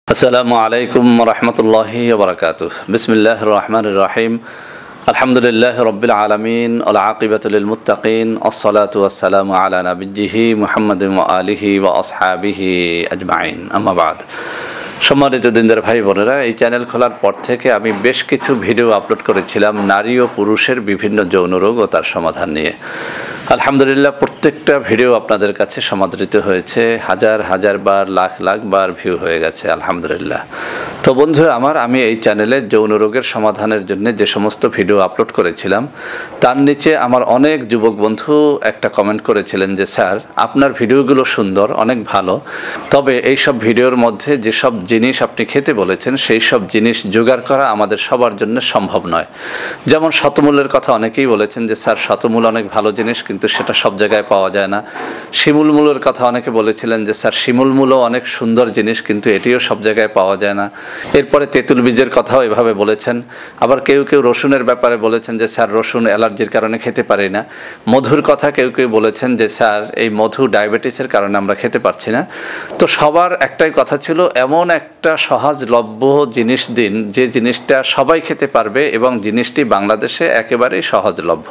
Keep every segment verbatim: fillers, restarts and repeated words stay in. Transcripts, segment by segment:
আসসালামু আলাইকুম রহমতুল্লাহি ওবরাকাতুহ। বিসমিল্লাহির রহমানির রহিম। আলহামদুলিল্লাহি রাব্বিল আলামিন ওয়াল আকিবাতু লিল মুত্তাকিন ওয়াসসালাতু ওয়াসসালামু আলা নাবিয়্যিহি মুহাম্মাদিন ওয়া আলিহি ওয়া আসহাবিহি আজমাইন। আম্মা বাদ। সম্মানিত দিনদার ভাই বোনেরা, এই চ্যানেল খোলার পর থেকে আমি বেশ কিছু ভিডিও আপলোড করেছিলাম নারী ও পুরুষের বিভিন্ন যৌন রোগ ও তার সমাধান নিয়ে। আলহামদুলিল্লাহ, প্রত্যেকটা ভিডিও আপনাদের কাছে সমাদৃত হয়েছে, হাজার হাজার বার, লাখ লাখ বার ভিউ হয়ে গেছে আলহামদুলিল্লাহ। তো বন্ধুরা আমার, আমি এই চ্যানেলে যৌন রোগের সমাধানের জন্য যে সমস্ত ভিডিও আপলোড করেছিলাম তার নিচে আমার অনেক যুবক বন্ধু একটা কমেন্ট করেছিলেন যে স্যার, আপনার ভিডিওগুলো সুন্দর, অনেক ভালো, তবে এই সব ভিডিওর মধ্যে যেসব জিনিস আপনি খেতে বলেছেন সেই সব জিনিস জোগাড় করা আমাদের সবার জন্য সম্ভব নয়। যেমন শতমূলের কথা অনেকেই বলেছেন যে স্যার শতমূল অনেক ভালো জিনিস, কিন্তু সেটা সব জায়গায় পাওয়া যায় না। শিমুল মূলের কথা অনেকে বলেছিলেন যে স্যার শিমুল মূলও অনেক সুন্দর জিনিস, কিন্তু এটিও সব জায়গায় পাওয়া যায় না। এরপরে তেঁতুল বীজের কথাও এভাবে বলেছেন। আবার কেউ কেউ রসুনের ব্যাপারে বলেছেন যে স্যার রসুন অ্যালার্জির কারণে খেতে পারি না। মধুর কথা কেউ কেউ বলেছেন যে স্যার এই মধু ডায়াবেটিসের কারণে আমরা খেতে পারছি না। তো সবার একটাই কথা ছিল, এমন একটা সহজলভ্য জিনিস দিন যে জিনিসটা সবাই খেতে পারবে এবং জিনিসটি বাংলাদেশে একেবারেই সহজলভ্য।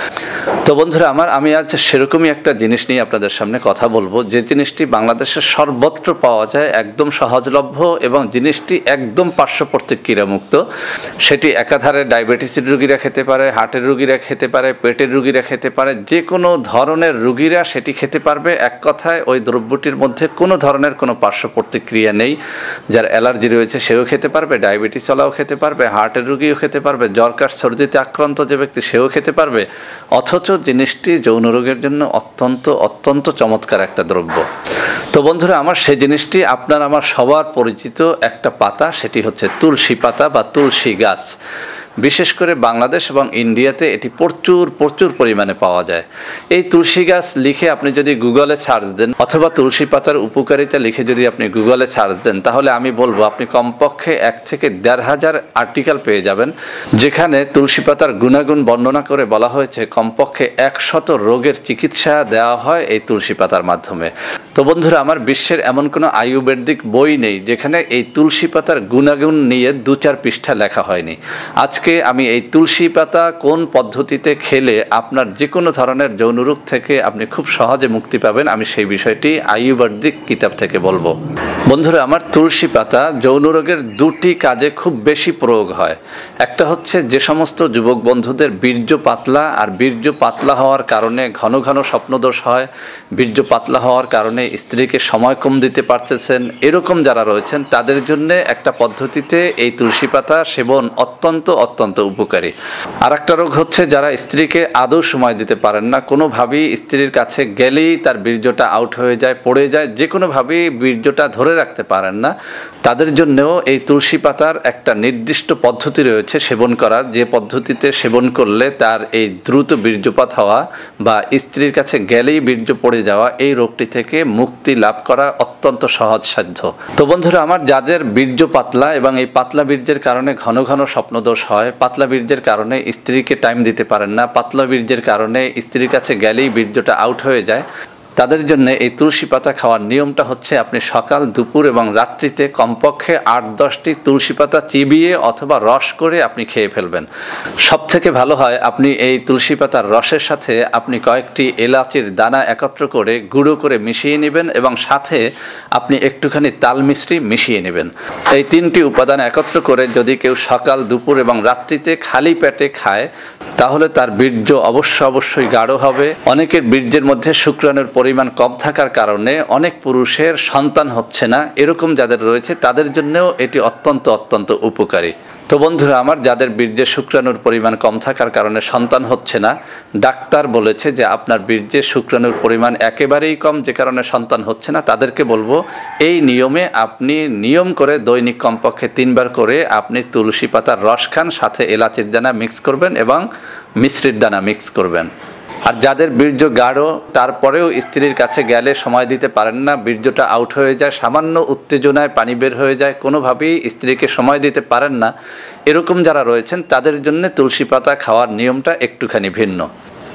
তো বন্ধুরা আমার, আমি আজ সেরকমই একটা জিনিস নিয়ে আপনাদের সামনে কথা বলবো, যে জিনিসটি বাংলাদেশের সর্বত্র পাওয়া যায়, একদম সহজলভ্য এবং জিনিসটি একদম পার্শ্ব প্রতিক্রিয়ামুক্ত। সেটি একাধারে ডায়াবেটিসের রোগীরা খেতে পারে, হার্টের রোগীরা খেতে পারে, পেটের রোগীরা খেতে পারে, যে কোনো ধরনের রোগীরা সেটি খেতে পারবে। এক কথায় ওই দ্রব্যটির মধ্যে কোনো ধরনের কোনো পার্শ্ব প্রতিক্রিয়া নেই। যার অ্যালার্জি রয়েছে সেও খেতে পারবে, ডায়াবেটিসওয়ালাও খেতে পারবে, হার্টের রোগীও খেতে পারবে, জ্বর কাশ সর্দিতে আক্রান্ত যে ব্যক্তি সেও খেতে পারবে। অথচ জিনিসটি যৌন রোগের জন্য অত্যন্ত অত্যন্ত চমৎকার একটা দ্রব্য। তো বন্ধুরা আমার, সেই জিনিসটি আপনার আমার সবার পরিচিত একটা পাতা, সেটি হচ্ছে তুলসী পাতা বা তুলসী গাছ। বিশেষ করে বাংলাদেশ এবং ইন্ডিয়াতে এটি প্রচুর প্রচুর পরিমাণে পাওয়া যায়। এই তুলসী গাছ লিখে আপনি যদি গুগলে সার্চ দেন, অথবা তুলসী পাতার উপকারিতা লিখে যদি আপনি গুগলে সার্চ দেন, তাহলে আমি বলবো আপনি কমপক্ষে এক থেকে দেড় হাজার আর্টিকেল পেয়ে যাবেন, যেখানে তুলসী পাতার গুণাগুণ বর্ণনা করে বলা হয়েছে কমপক্ষে একশত রোগের চিকিৎসা দেওয়া হয় এই তুলসী পাতার মাধ্যমে। তো বন্ধুরা আমার, বিশ্বের এমন কোনো আয়ুর্বেদিক বই নেই যেখানে এই তুলসী পাতার গুণাগুণ নিয়ে দু চার পৃষ্ঠা লেখা হয়নি। আজকে আমি এই তুলসী পাতা কোন পদ্ধতিতে খেলে আপনার যে কোনো ধরনের যৌন রোগ থেকে আপনি খুব সহজে মুক্তি পাবেন, আমি সেই বিষয়টি আয়ুর্বেদিক কিতাব থেকে বলবো। বন্ধুরা আমার, তুলসী পাতা যৌন রোগের দুটি কাজে খুব বেশি প্রয়োগ হয়। একটা হচ্ছে যে সমস্ত যুবক বন্ধুদের বীর্য পাতলা, আর বীর্য পাতলা হওয়ার কারণে ঘন ঘন স্বপ্নদোষ হয়, বীর্য পাতলা হওয়ার কারণে স্ত্রীকে সময় কম দিতে পারতেছেন, এরকম যারা রয়েছেন তাদের জন্য একটা পদ্ধতিতে এই তুলসী পাতা সেবন অত্যন্ত অত্যন্ত উপকারী। আর একটা রোগ হচ্ছে যারা স্ত্রীকে আদৌ সময় দিতে পারেন না, কোনোভাবেই স্ত্রীর কাছে গেলেই তার বীর্যটা আউট হয়ে যায়, পড়ে যায়, যে কোনোভাবেই বীর্যটা ধরে রাখতে পারেন না, তাদের জন্যও এই তুলসী পাতার একটা নির্দিষ্ট পদ্ধতি রয়েছে সেবন করার, যে পদ্ধতিতে সেবন করলে তার এই দ্রুত বীর্যপাত হওয়া বা স্ত্রীর কাছে গেলেই বীর্য পড়ে যাওয়া এই রোগটি থেকে মুক্তি লাভ করা অত্যন্ত সহজসাধ্য। তো বন্ধুরা আমার, যাদের বীর্য পাতলা এবং এই পাতলা বীর্যের কারণে ঘন ঘন স্বপ্নদোষ হয়, পাতলা বীর্যের কারণে স্ত্রীকে টাইম দিতে পারেন না, পাতলা বীর্যের কারণে স্ত্রীর কাছে গেলেই বীর্যটা আউট হয়ে যায়, তাদের জন্য এই তুলসী পাতা খাওয়ার নিয়মটা হচ্ছে আপনি সকাল, দুপুর এবং রাত্রিতে কমপক্ষে আট দশটি তুলসী পাতা চিবিয়ে অথবা রস করে আপনি খেয়ে ফেলবেন। সব থেকে ভালো হয় আপনি এই তুলসী পাতার রসের সাথে আপনি কয়েকটি এলাচির দানা একত্র করে গুঁড়ো করে মিশিয়ে নেবেন এবং সাথে আপনি একটুখানি তাল মিশ্রি মিশিয়ে নেবেন। এই তিনটি উপাদান একত্র করে যদি কেউ সকাল, দুপুর এবং রাত্রিতে খালি পেটে খায়, তাহলে তার বীর্য অবশ্য অবশ্যই গাঢ় হবে। অনেকের বীর্যের মধ্যে শুক্রাণুর পরিমাণ কম থাকার কারণে অনেক পুরুষের সন্তান হচ্ছে না, এরকম যাদের রয়েছে তাদের জন্যও এটি অত্যন্ত অত্যন্ত উপকারী। তো বন্ধুরা আমার, যাদের বীর্যে শুক্রাণুর পরিমাণ কম থাকার কারণে সন্তান হচ্ছে না, ডাক্তার বলেছে যে আপনার বীর্যে শুক্রাণুর পরিমাণ একেবারেই কম, যে কারণে সন্তান হচ্ছে না, তাদেরকে বলবো এই নিয়মে আপনি নিয়ম করে দৈনিক কমপক্ষে তিনবার করে আপনি তুলসী পাতার রস খান, সাথে এলাচির দানা মিক্স করবেন এবং মিশ্রির দানা মিক্স করবেন। আর যাদের বীর্য গাঢ়, তারপরেও স্ত্রীর কাছে গেলে সময় দিতে পারেন না, বীর্যটা আউট হয়ে যায়, সামান্য উত্তেজনায় পানি বের হয়ে যায়, কোনোভাবেই স্ত্রীকে সময় দিতে পারেন না, এরকম যারা রয়েছেন তাদের জন্য তুলসী পাতা খাওয়ার নিয়মটা একটুখানি ভিন্ন।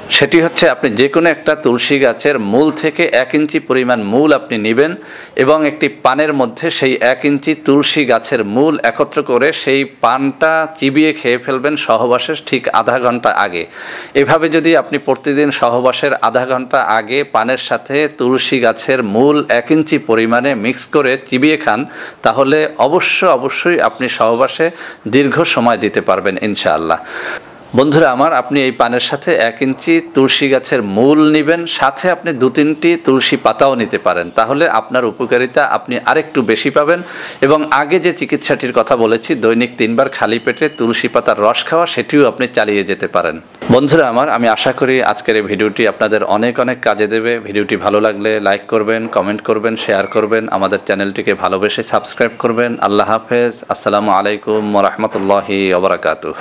সেটি হচ্ছে আপনি যে কোনো একটা তুলসী গাছের মূল থেকে এক ইঞ্চি পরিমাণ মূল আপনি নেবেন এবং একটি পানের মধ্যে সেই এক ইঞ্চি তুলসী গাছের মূল একত্র করে সেই পানটা চিবিয়ে খেয়ে ফেলবেন সহবাসের ঠিক আধা ঘন্টা আগে। এভাবে যদি আপনি প্রতিদিন সহবাসের আধা ঘন্টা আগে পানের সাথে তুলসী গাছের মূল এক ইঞ্চি পরিমাণে মিক্স করে চিবিয়ে খান, তাহলে অবশ্য অবশ্যই আপনি সহবাসে দীর্ঘ সময় দিতে পারবেন ইনশাআল্লাহ। বন্ধুরা আমার, আপনি এই পানের সাথে এক ইঞ্চি তুলসী গাছের মূল নেবেন, সাথে আপনি দু তিনটি তুলসী পাতাও নিতে পারেন, তাহলে আপনার উপকারিতা আপনি আরেকটু বেশি পাবেন। এবং আগে যে চিকিৎসাটির কথা বলেছি, দৈনিক তিনবার খালি পেটে তুলসী পাতার রস খাওয়া, সেটিও আপনি চালিয়ে যেতে পারেন। বন্ধুরা আমার, আমি আশা করি আজকের এই ভিডিওটি আপনাদের অনেক অনেক কাজে দেবে। ভিডিওটি ভালো লাগলে লাইক করবেন, কমেন্ট করবেন, শেয়ার করবেন, আমাদের চ্যানেলটিকে ভালোবেসে সাবস্ক্রাইব করবেন। আল্লাহ হাফেজ। আসসালামু আলাইকুম ওয়া রাহমাতুল্লাহি ওয়া বারাকাতুহু।